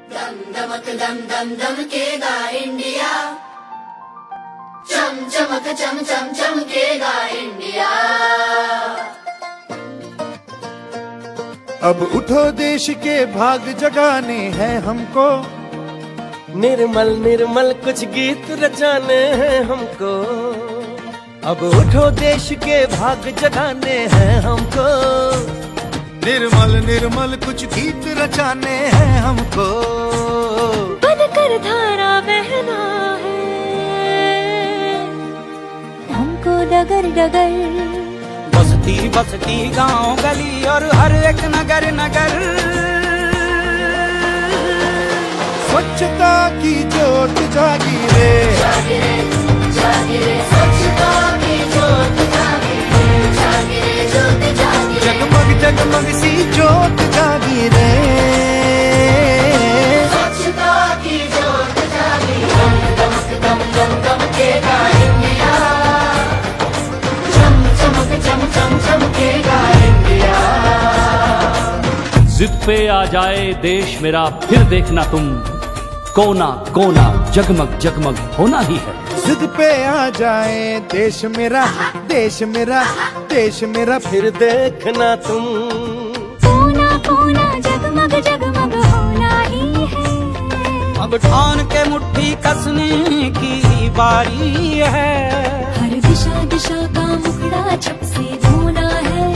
दम दमक दम दम दमकेगा इंडिया, चम चमक चम चम चमकेगा इंडिया। अब उठो देश के भाग जगाने हैं हमको, निर्मल निर्मल कुछ गीत रचाने हैं हमको। अब उठो देश के भाग जगाने हैं हमको, निर्मल निर्मल कुछ गीत रचाने हैं हमको। बनकर धारा बहना है हमको डगर डगर, बस्ती बस्ती गांव गली और हर एक नगर नगर, स्वच्छता की जोत जागी रे, जागी रे जागी रे, स्वच्छता की जोत जागी रे, जागी रे जोत जागी रे, जगमग जगमग सी जोत जागी रे, स्वच्छता की जोत जागी रे। दम दम दमकेगा इंडिया, चम चमक चम चम चमकेगा इंडिया। जिद पे आ जाए देश मेरा फिर देखना तुम, कोना कोना जगमग जगमग होना ही है। जिद पे आ जाए देश मेरा, देश मेरा, देश मेरा, फिर देखना तुम, कोना कोना जगमग जगमग होना ही है। अब ठान के मुट्ठी कसने की बारी है, हर दिशा दिशा का मुखड़ा छप से धोना है।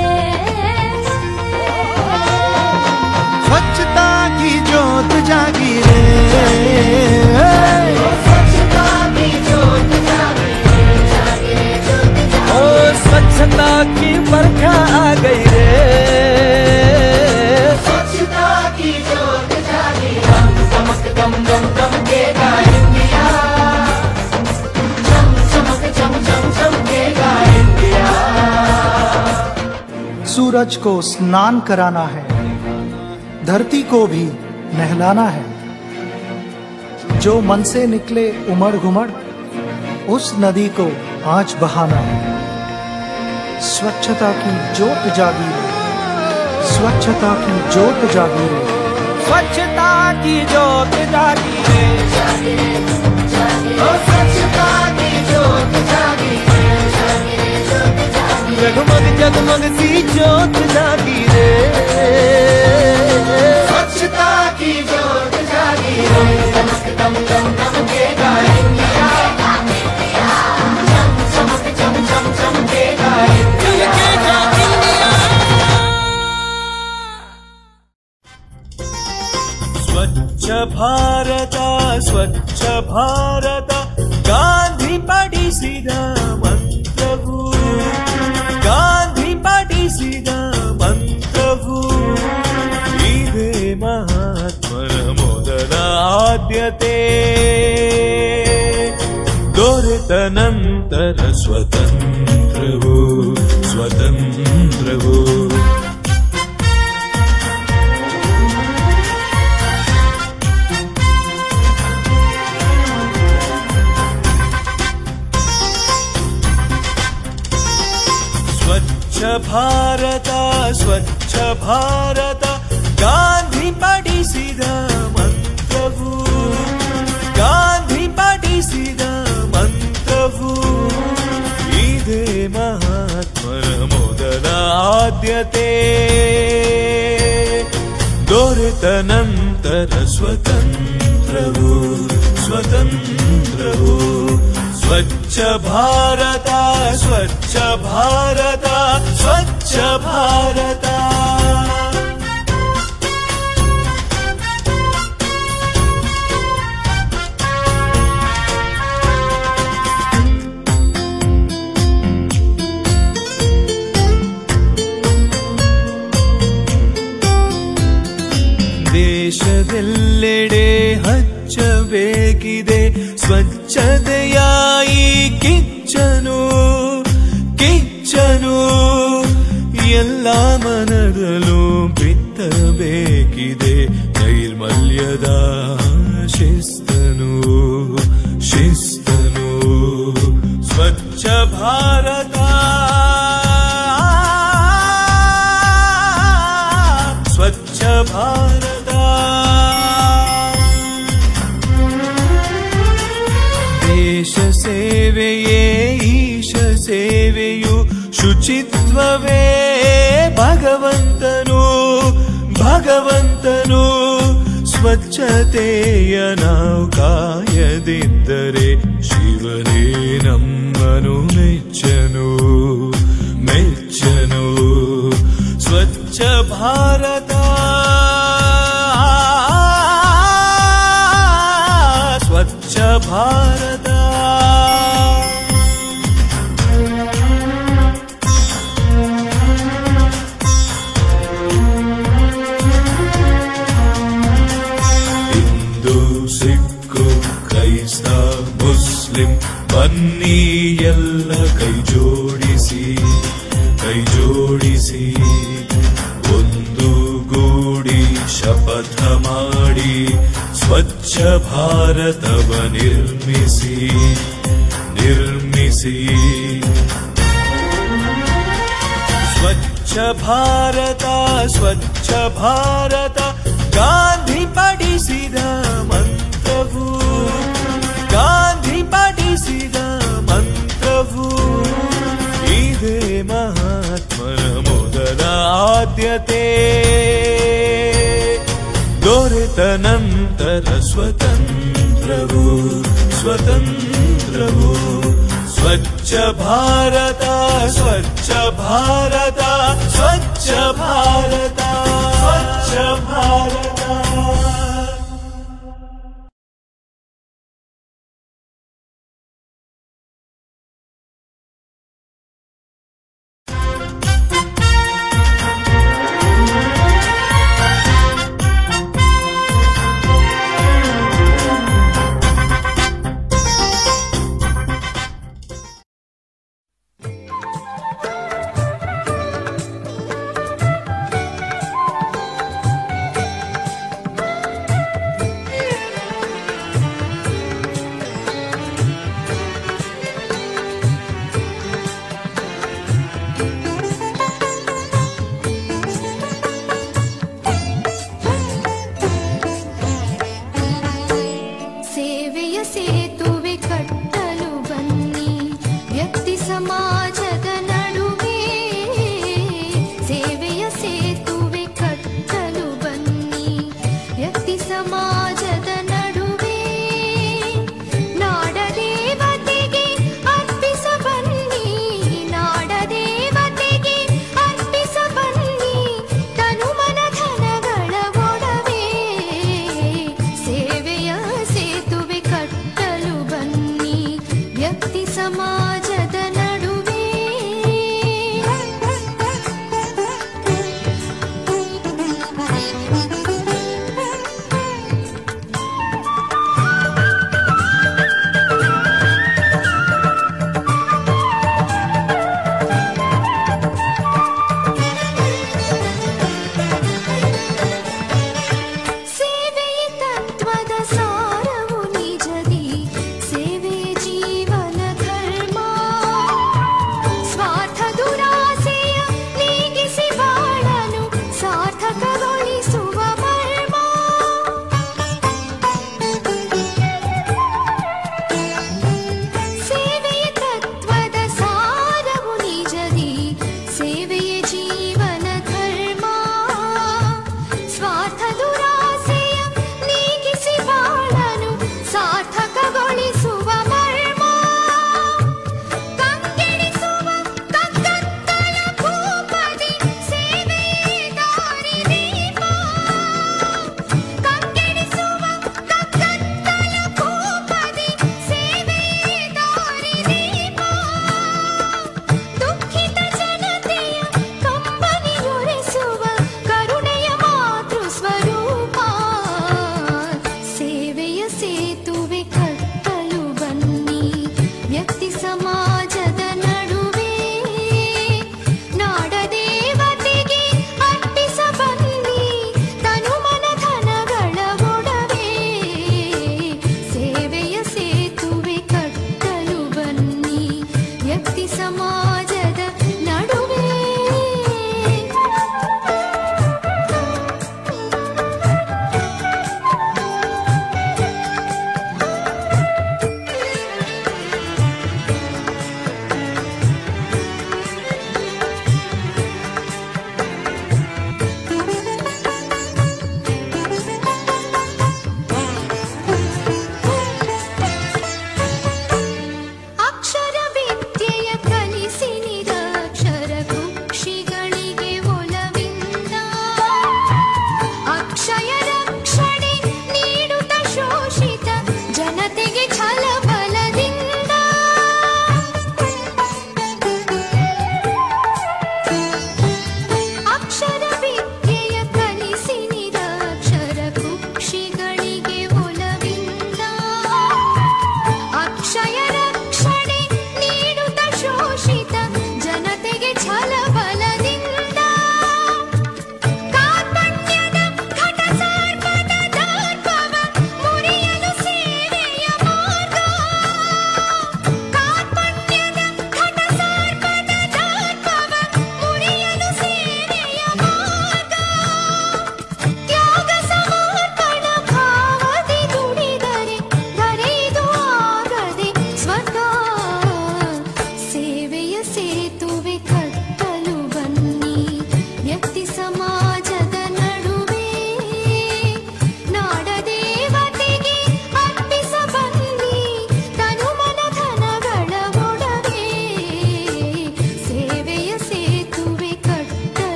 स्वच्छता की जोत जागी रे, स्वच्छता की जोत जागी रे, जागी रे जोत जागी ओ रे, स्वच्छता की बरखा आ गई रे। स्वच्छता की जोत जागी रे। दम दम दमकेगा इंडिया, चम चमक चम चम चमकेगा इंडिया। सूरज को स्नान कराना है, धरती को भी नहलाना है। जो मन से निकले उमड़ घुमड़, उस नदी को आज बहाना है। स्वच्छता की जोत जागी रे, स्वच्छता की जोत जागी रे, स्वच्छता की जोत जागी रे, जागी रे जागी रे, स्वच्छता की जोत जागी रे, जागी रे जोत जागी रे, जगमग जगमग सी जोत जागी रे, स्वच्छता की जोत जागी रे। दम दम दमकेगा इंडिया, चम चमक चम चम चमकेगा इंडिया। स्वच्छ भारत स्वच्छ भारत गांधी पाडिಸಿದ ಮಂತ್ರವು, ಗಾಂಧಿ ಪಾಡಿಸಿದ ಮಂತ್ರವು, ಇದೇ ಮಹಾತ್ಮರ ಮೊದಲ ಆದ್ಯತೆ, ದೊರೆತ ನಂತರ ಸ್ವತಂತ್ರವು ಸ್ವತಂತ್ರವು। स्वच्छ भारत स्वच्छ भारत ಗಾಂಧಿ ಪಾಡಿಸಿದ ಮಂತ್ರವು, ಗಾಂಧಿ ಪಾಡಿಸಿದ ಮಂತ್ರವು, ಇದೇ ಮಹಾತ್ಮರ ಮೊದಲ ಆದ್ಯತೆ, ದೊರೆತ ನಂತರ ಸ್ವತಂತ್ರವು ಸ್ವತಂತ್ರವು। ಸ್ವಚ್ಛ ಭಾರತ ಸ್ವಚ್ಛ ಭಾರತ ಸ್ವಚ್ಛ ಭಾರತ। ದೇಶದೆಲ್ಲೆಡೆ ಹಚ್ಚಬೇಕಿದೆ ಸ್ವಚ್ಛತೆಯ ಈ ಕಿಚ್ಚನು ಕಿಚ್ಚನು, ಎಲ್ಲ ಮನದಲ್ಲೂ ಬಿತ್ತಬೇಕಿದೆ ನೈರ್ಮಲ್ಯದ ಶಿಸ್ತನು ಶಿಸ್ತನು। ಸ್ವಚ್ಛ ಭಾರತ ಸ್ವಚ್ಛ ಭಾರತ ಶುಚಿತ್ವವೇ ಭಗವಂತನು ಭಗವಂತನು ಸ್ವಚ್ಛತೆಯ ನಾವು ಕಾಯದಿದ್ದರೆ ಶಿವನೇ ನಮ್ಮನು ಮೆಚ್ಚನು ಮೆಚ್ಚನು ಸ್ವಚ್ಛ ಭಾರತ ಸ್ವಚ್ಛ ಭಾರತ ಮುಸ್ಲಿಂ ಬನ್ನಿ ಎಲ್ಲ ಕೈ ಜೋಡಿಸಿ ಒಂದು ಗೂಡಿ ಶಪಥ ಮಾಡಿ ಸ್ವಚ್ಛ ಭಾರತವ ನಿರ್ಮಿಸಿ ಸ್ವಚ್ಛ ಭಾರತ ಸ್ವಚ್ಛ ಭಾರತ ಗಾಂಧಿ ಪಡಿಸಿದ ಮಂತ್ರವು ಗಾಂಧಿ ಪಡಿಸಿದ ಮಂತ್ರವು ಇದೇ ಮಹಾತ್ಮನ ಮೊದಲ ಆದ್ಯತೆ ದೊರೆತ ನಂತರ ಸ್ವತಂತ್ರವು ಸ್ವಚ್ಛ ಭಾರತ ಸ್ವಚ್ಛ ಭಾರತ ಸ್ವಚ್ಛ ಭಾರತ ಸ್ವಚ್ಛ ಭಾರತ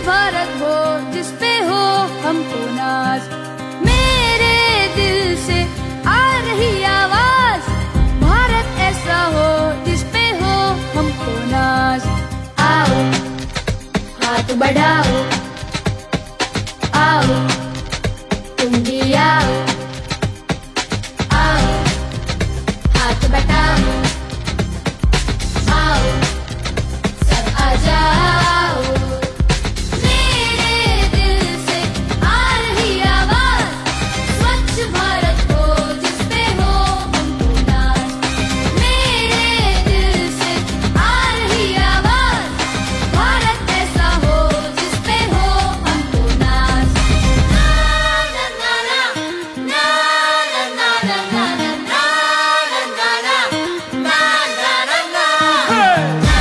भारत हो जिस पे हो हमको नाज, मेरे दिल से आ रही आवाज, भारत ऐसा हो जिस पे हो हमको नाज। आओ हाथ बढ़ाओ, आओ तुम भी आओ, आओ हाथ बढ़ाओ, आओ सब आ जाओ, मेरे दिल से आ रही आवाज, स्वच्छ भारत हो जिस पे हो हमको नाज, मेरे दिल से आ रही आवाज, भारत ऐसा हो जिस पे हो हमको नाज। ना ना ना ना ना ना ना ना ना ना ना ना ना ना।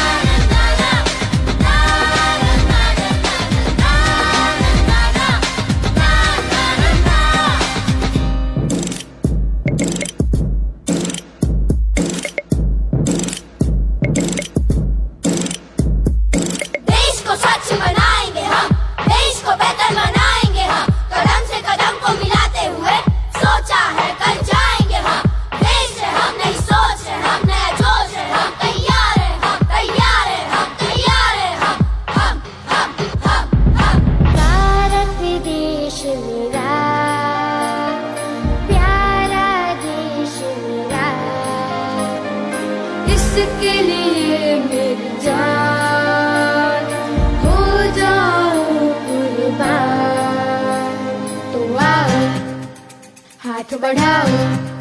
देश को स्वच्छ बनाएंगे हम, देश को बेहतर बनाएंगे हम, कदम से कदम को मिलाते हुए सोचा है कल जाएंगे हम, देश है हम नहीं सोच है हम, नया जोश है हम, तैयार है हम, तैयार है हम, तैयार है हम। भारत देश मेरा, प्यारा देश मेरा, इसके लिए मेरी जान हो जाऊं कुर्बान। तो आओ हाथ बढ़ाओ,